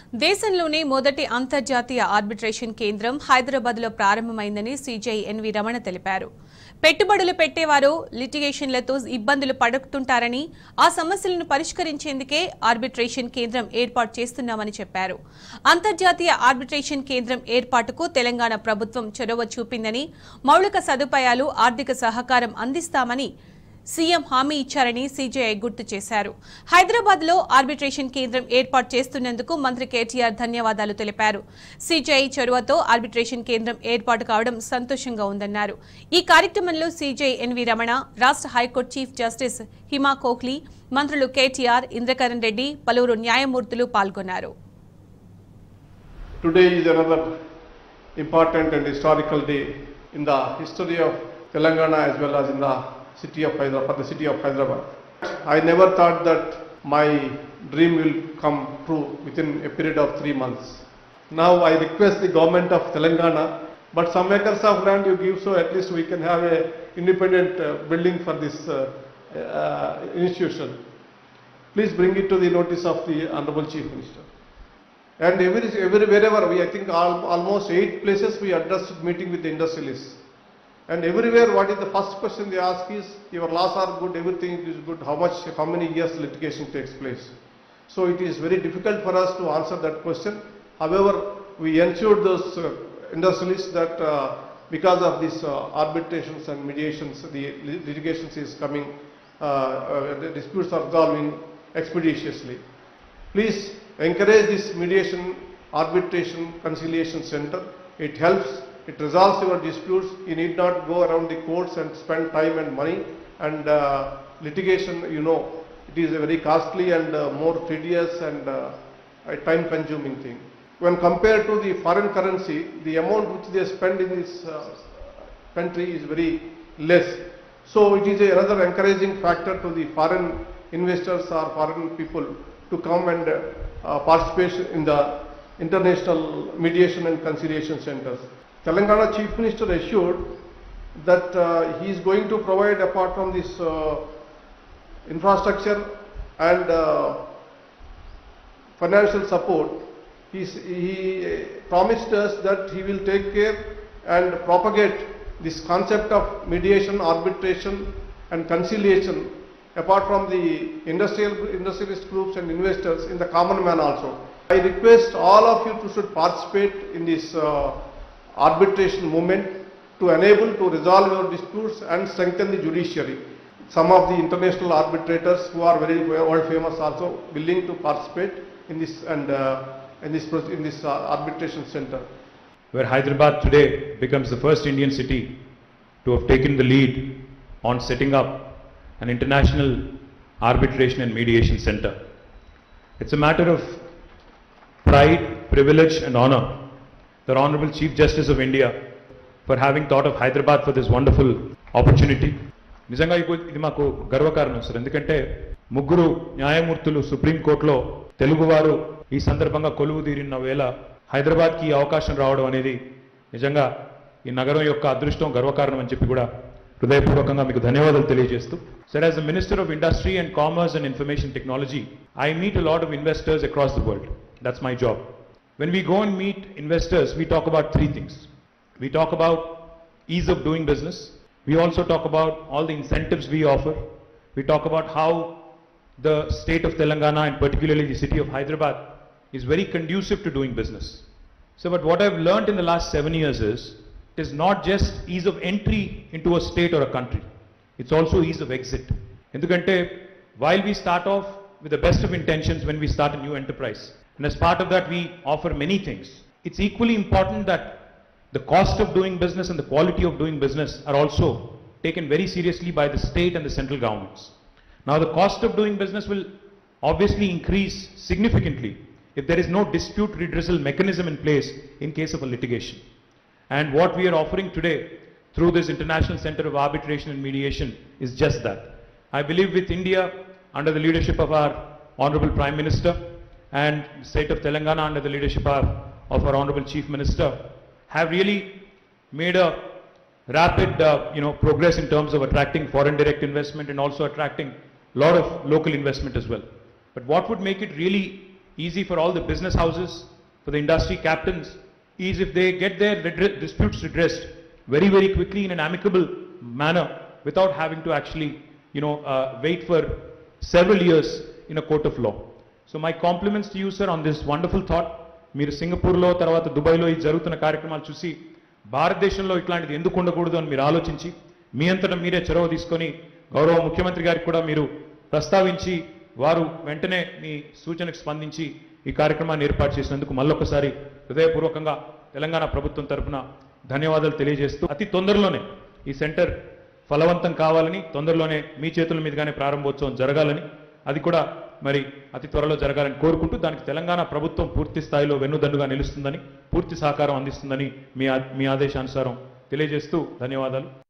దేశంలోనే మొదటి అంతర్జాతీయ ఆర్బిట్రేషన్ కేంద్రం హైదరాబాద్లో ప్రారంభమైందని సీజేఐ ఎన్వి రమణ తెలిపారు. పెట్టుబడులు పెట్టేవారు లిటిగేషన్లతో ఇబ్బందులు పడుతుంటారని, ఆ సమస్యలను పరిష్కరించేందుకే ఆర్బిట్రేషన్ కేంద్రం ఏర్పాటు చేస్తున్నామని చెప్పారు. అంతర్జాతీయ ఆర్బిట్రేషన్ కేంద్రం ఏర్పాటుకు తెలంగాణ ప్రభుత్వం చొరవ చూపిందని, మౌలిక సదుపాయాలు, ఆర్థిక సహకారం అందిస్తామని సీఎం హామీ ఇచ్చారని సీజేఐ గుర్తు చేశారు. హైదరాబాద్లో ఆర్బిట్రేషన్ కేంద్రం ఏర్పాటు చేస్తున్నందుకు మంత్రి కేటీఆర్ ధన్యవాదాలు తెలిపారు. సీజేఐ చొరవతో ఆర్బిట్రేషన్ కేంద్రం ఏర్పాటు కావడం సంతోషంగా ఉందన్నారు. ఈ కార్యక్రమంలో సీజేఐ ఎన్వి రమణ, రాష్ట్ర high court chief justice Hima Kohli, మంత్రులు కేటీఆర్, ఇంద్రకరణ్ రెడ్డి, పలువురు న్యాయమూర్తులు పాల్గొన్నారు. Today is another important and historical day in the history of Telangana as well as in the city of Hyderabad, for the city of Hyderabad. I never thought that my dream will come true within a period of 3 months. Now I request the government of Telangana, but some acres of land you give, so at least we can have a independent building for this institution. Please bring it to the notice of the Honorable Chief Minister. And wherever I think almost 8 places we addressed meeting with the industrialists. And everywhere, what is the first question they ask is, your laws are good, everything is good, how many years litigation takes place? So it is very difficult for us to answer that question. However, we ensured those industrialists that because of these arbitrations and mediations, the litigations is coming, the disputes are resolving expeditiously. Please encourage this mediation, arbitration, conciliation center. It helps. It resolves your disputes. You need not go around the courts and spend time and money. And litigation, you know, it is a very costly and more tedious and a time-consuming thing. When compared to the foreign currency, the amount which they spend in this country is very less. So it is another encouraging factor to the foreign investors or foreign people to come and participate in the international mediation and conciliation centers. Telangana Chief Minister assured that he is going to provide, apart from this infrastructure and financial support, he promised us that he will take care and propagate this concept of mediation, arbitration and conciliation apart from the industrialist groups and investors in the common man also. I request all of you to should participate in this arbitration movement to enable to resolve your disputes and strengthen the judiciary. Some of the international arbitrators who are very world famous also willing to participate in this and in this arbitration center. Where Hyderabad today becomes the first Indian city to have taken the lead on setting up an international arbitration and mediation center. It's a matter of pride, privilege and honor. The Honorable Chief Justice of India for having thought of Hyderabad for this wonderful opportunity. నిజంగా ఇది మాకు గర్వకారణం sir. ఎందుకంటే ముగ్గురు న్యాయమూర్తులు supreme కోర్టులో తెలుగువారు ఈ సందర్భంగా కొలువు తీరిన వేళ హైదరాబాద్కి ఈ అవకాశం రావడం అనేది నిజంగా ఈ నగరం యొక్క అదృష్టం, గర్వకారణం అని చెప్పి కూడా హృదయపూర్వకంగా మీకు ధన్యవాదాలు తెలియజేస్తూ, sir, as a minister of industry and commerce and information technology, I meet a lot of investors across the world. That's my job. When we go and meet investors, we talk about 3 things. We talk about ease of doing business. We also talk about all the incentives we offer. We talk about how the state of Telangana and particularly the city of Hyderabad is very conducive to doing business. So, but what I've learned in the last 7 years is, it is not just ease of entry into a state or a country. It's also ease of exit. Endukante, while we start off with the best of intentions when we start a new enterprise, and as part of that we offer many things, it's equally important that the cost of doing business and the quality of doing business are also taken very seriously by the state and the central governments. Now the cost of doing business will obviously increase significantly if there is no dispute redressal mechanism in place in case of a litigation. And what we are offering today through this International Center of Arbitration and Mediation is just that. I believe with India under the leadership of our Honorable Prime Minister and the state of Telangana under the leadership of our Honorable Chief Minister have really made a rapid progress in terms of attracting foreign direct investment and also attracting a lot of local investment as well. But what would make it really easy for all the business houses, for the industry captains, is if they get their disputes redressed very, very quickly in an amicable manner without having to actually, wait for several years in a court of law. So my compliments to you, sir, on this wonderful thought. మీరు సింగపూర్లో తర్వాత దుబాయ్లో ఈ జరుగుతున్న కార్యక్రమాలు చూసి భారతదేశంలో ఇట్లాంటిది ఎందుకు ఉండకూడదు అని మీరు ఆలోచించి మీ అంతటా మీరే చొరవ తీసుకొని గౌరవ ముఖ్యమంత్రి గారికి కూడా మీరు ప్రస్తావించి వారు వెంటనే మీ సూచనకు స్పందించి ఈ కార్యక్రమాన్ని ఏర్పాటు చేసినందుకు మళ్ళొకసారి హృదయపూర్వకంగా తెలంగాణ ప్రభుత్వం తరఫున ధన్యవాదాలు తెలియజేస్తూ అతి తొందరలోనే ఈ సెంటర్ ఫలవంతం కావాలని, తొందరలోనే మీ చేతుల మీదుగానే ప్రారంభోత్సవం జరగాలని, అది కూడా మరి అతి త్వరలో జరగాలని కోరుకుంటూ దానికి తెలంగాణ ప్రభుత్వం పూర్తి స్థాయిలో వెన్నుదన్నుగా నిలుస్తుందని, పూర్తి సహకారం అందిస్తుందని మీ ఆదేశానుసారం తెలియజేస్తూ ధన్యవాదాలు.